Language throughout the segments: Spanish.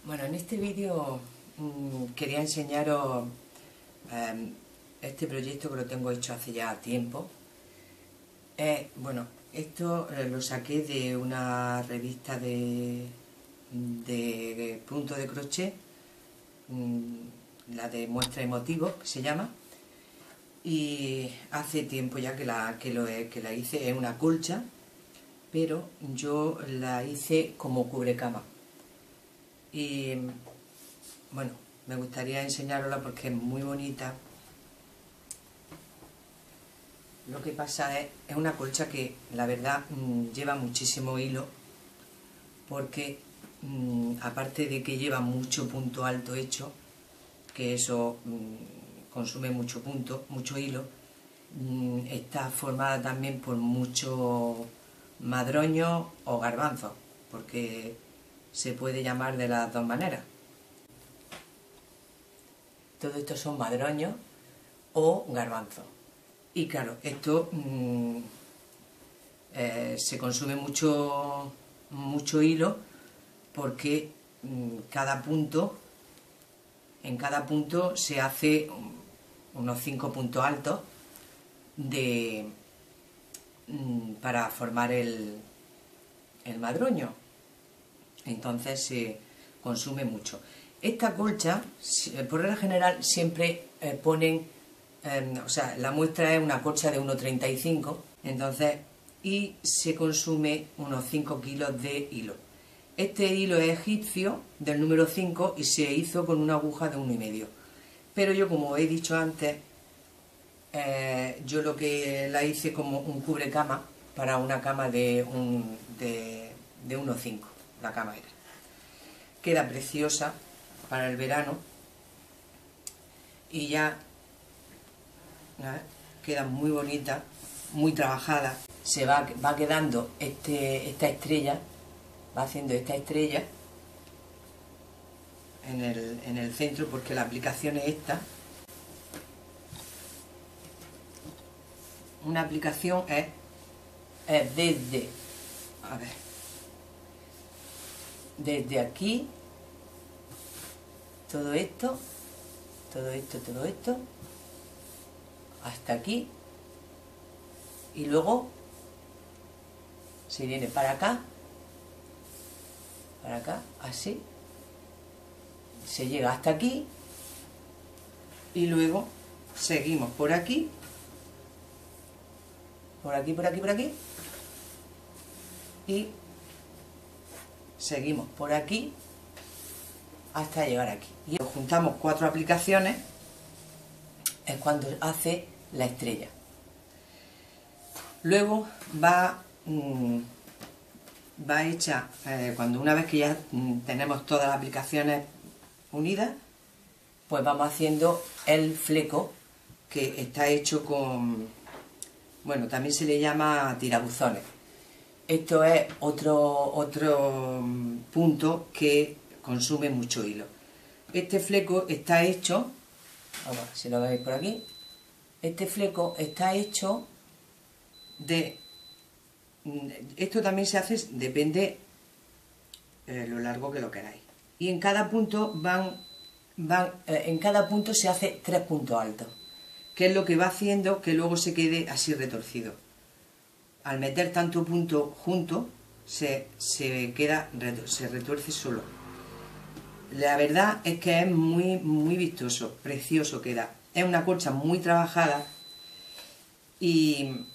Bueno, en este vídeo quería enseñaros este proyecto que lo tengo hecho hace ya tiempo. Bueno, esto lo saqué de una revista de punto de crochet, la de muestra y motivos, que se llama, y hace tiempo ya que la hice. Es una colcha, pero yo la hice como cubrecama. Y bueno, me gustaría enseñarosla porque es muy bonita. Lo que pasa es una colcha que la verdad lleva muchísimo hilo, porque aparte de que lleva mucho punto alto hecho, que eso consume mucho punto, mucho hilo, está formada también por mucho madroño o garbanzo, porque se puede llamar de las dos maneras. Todo esto son madroños o garbanzos. Y claro, esto se consume mucho hilo, porque en cada punto se hace unos 5 puntos altos para formar el madroño. Entonces se consume mucho. Esta colcha, por regla general, siempre ponen, o sea, la muestra es una colcha de 1,35, entonces, y se consume unos 5 kilos de hilo. Este hilo es egipcio, del número 5, y se hizo con una aguja de 1,5. Pero yo, como he dicho antes, yo lo que la hice como un cubrecama para una cama de 1,5, la cama era. Queda preciosa para el verano y ya queda muy bonita, muy trabajada. Se va quedando esta estrella, va haciendo esta estrella en el centro, porque la aplicación es esta. Una aplicación es desde aquí, todo esto, hasta aquí, y luego se viene para acá, así, se llega hasta aquí, y luego seguimos por aquí, por aquí, y seguimos por aquí hasta llegar aquí. Y juntamos 4 aplicaciones, es cuando hace la estrella. Luego va hecha, cuando una vez que ya tenemos todas las aplicaciones unidas, pues vamos haciendo el fleco, que está hecho con, bueno, también se le llama tirabuzones. Esto es otro punto que consume mucho hilo. Este fleco está hecho, vamos a ver si lo veis por aquí, este fleco está hecho de, esto también se hace, depende lo largo que lo queráis. Y en cada punto en cada punto se hace 3 puntos altos, que es lo que va haciendo que luego se quede así retorcido. Al meter tanto punto junto, se retuerce solo. La verdad es que es muy vistoso, precioso queda. Es una colcha muy trabajada y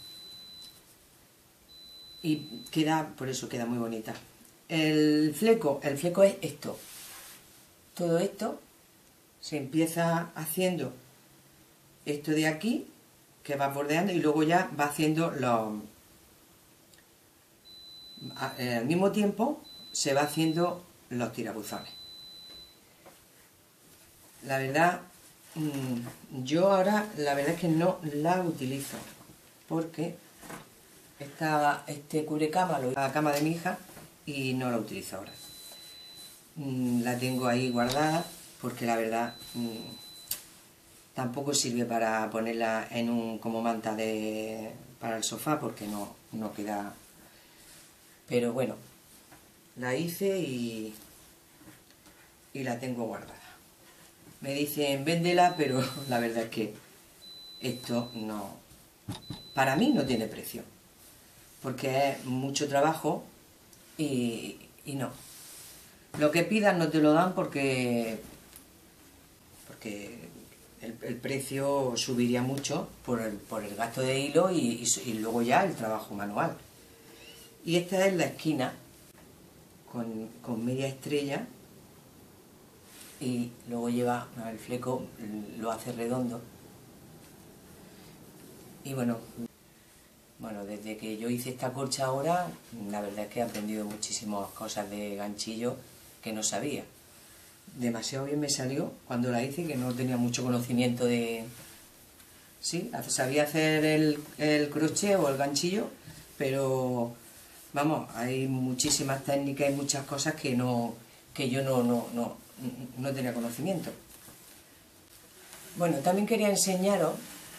queda, por eso queda muy bonita. El fleco es esto. Todo esto se empieza haciendo esto de aquí, que va bordeando, y luego ya va haciendo al mismo tiempo se va haciendo los tirabuzones. La verdad, yo ahora la verdad es que no la utilizo, porque este cubrecama lo hice en la cama de mi hija y no la utilizo ahora. La tengo ahí guardada porque la verdad tampoco sirve para ponerla como manta para el sofá, porque no queda. Pero bueno, la hice y y la tengo guardada. Me dicen véndela, pero la verdad es que esto no, para mí no tiene precio, porque es mucho trabajo y no. Lo que pidas no te lo dan porque el precio subiría mucho por el gasto de hilo y luego ya el trabajo manual. Y esta es la esquina con media estrella y luego lleva el fleco, lo hace redondo. Y bueno, desde que yo hice esta colcha ahora, la verdad es que he aprendido muchísimas cosas de ganchillo que no sabía. Demasiado bien me salió cuando la hice, que no tenía mucho conocimiento de... Sí, sabía hacer el crochet o el ganchillo, pero vamos, hay muchísimas técnicas y muchas cosas que yo no tenía conocimiento. Bueno, también quería enseñaros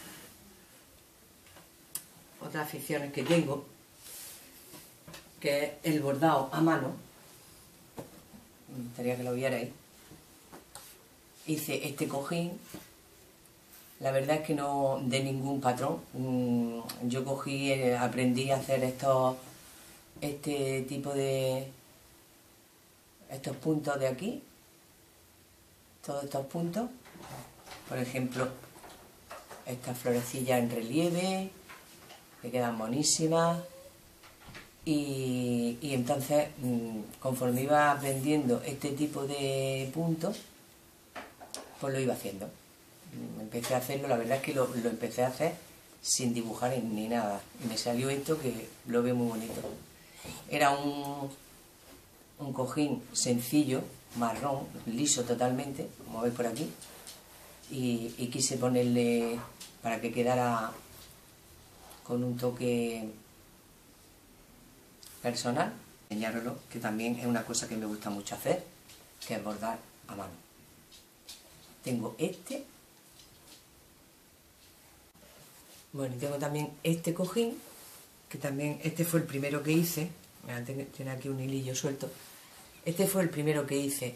otras aficiones que tengo, que es el bordado a mano. Me gustaría que lo vierais. Hice este cojín, la verdad es que no de ningún patrón. Yo cogí, aprendí a hacer este tipo de estos puntos de aquí, todos estos puntos, por ejemplo, estas florecillas en relieve, que quedan monísimas, y entonces, conforme iba aprendiendo este tipo de puntos, pues lo iba haciendo. Empecé a hacerlo, la verdad es que lo empecé a hacer sin dibujar ni nada, y me salió esto que lo veo muy bonito. Era un cojín sencillo, marrón, liso totalmente, como veis por aquí, y quise ponerle, para que quedara con un toque personal, enseñároslo, que también es una cosa que me gusta mucho hacer, que es bordar a mano. Tengo este, bueno, y tengo también este cojín, que también, este fue el primero que hice, tiene aquí un hilillo suelto, este fue el primero que hice,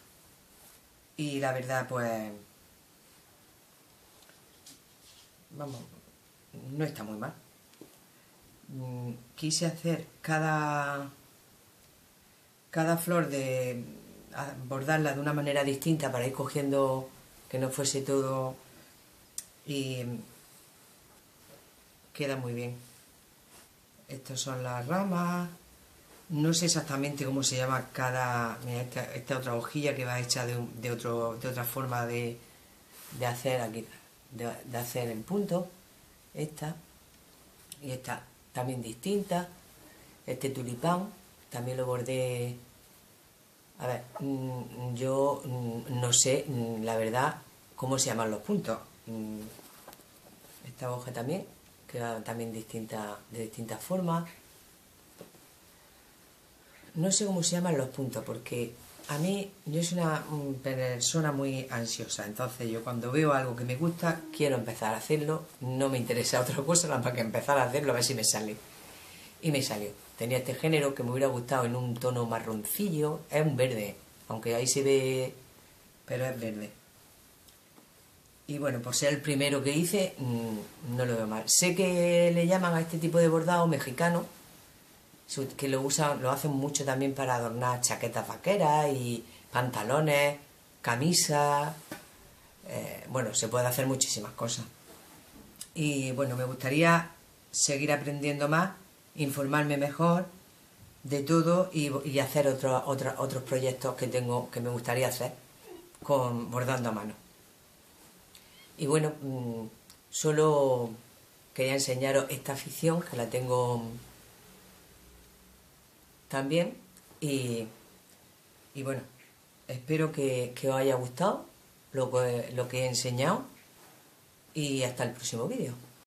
y la verdad, pues, vamos, no está muy mal. Quise hacer cada flor bordarla de una manera distinta para ir cogiendo, que no fuese todo, y queda muy bien. Estas son las ramas. No sé exactamente cómo se llama cada... Mira, esta otra hojilla que va hecha de otra forma de hacer aquí, de hacer en punto. Esta y esta también distinta. Este tulipán también lo bordé. A ver, yo no sé la verdad cómo se llaman los puntos. Esta hoja también queda también de distintas formas. No sé cómo se llaman los puntos, porque a mí, yo soy una persona muy ansiosa, entonces yo cuando veo algo que me gusta, quiero empezar a hacerlo, no me interesa otra cosa, nada más que empezar a hacerlo a ver si me sale. Y me salió. Tenía este género que me hubiera gustado en un tono marroncillo, es un verde, aunque ahí se ve, pero es verde. Y bueno, por ser el primero que hice, no lo veo mal. Sé que le llaman a este tipo de bordado mexicano, que lo hacen mucho también para adornar chaquetas vaqueras y pantalones, camisas, bueno, se puede hacer muchísimas cosas. Y bueno, me gustaría seguir aprendiendo más, informarme mejor de todo y hacer otros proyectos que tengo, que me gustaría hacer bordando a mano. Y bueno, solo quería enseñaros esta afición, que la tengo también, y bueno, espero que os haya gustado lo que he enseñado, y hasta el próximo vídeo.